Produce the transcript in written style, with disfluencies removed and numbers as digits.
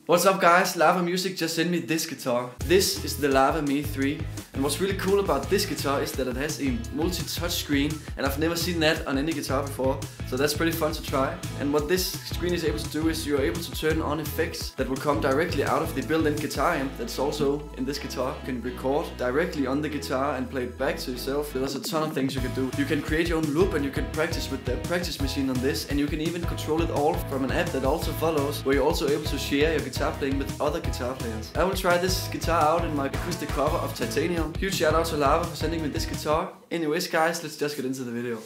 What's up guys, Lava Music just sent me this guitar. This is the Lava Me 3, and what's really cool about this guitar is that it has a multi-touch screen, and I've never seen that on any guitar before, so that's pretty fun to try. And what this screen is able to do is you're able to turn on effects that will come directly out of the built-in guitar amp that's also in this guitar. You can record directly on the guitar and play it back to yourself. There's a ton of things you can do. You can create your own loop and you can practice with the practice machine on this, and you can even control it all from an app that also follows, where you're also able to share your guitar playing with other guitar players. I will try this guitar out in my acoustic cover of Titanium. Huge shout out to Lava for sending me this guitar. Anyways guys, let's just get into the video.